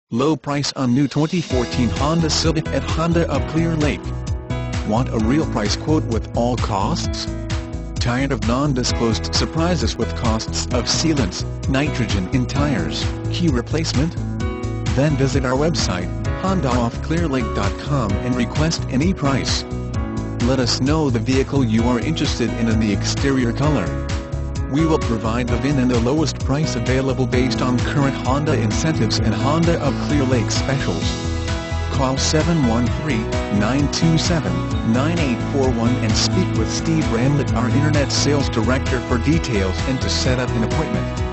Low price on new 2014 Honda Civic at Honda of Clear Lake. Want a real price quote with all costs? Tired of non-disclosed surprises with costs of sealants, nitrogen in tires, key replacement? Then visit our website, hondaofclearlake.com, and request any price. Let us know the vehicle you are interested in and the exterior color. We will provide the VIN and the lowest price available based on current Honda incentives and Honda of Clear Lake specials. Call 713-927-9841 and speak with Steve Ramlett, our Internet Sales Director, for details and to set up an appointment.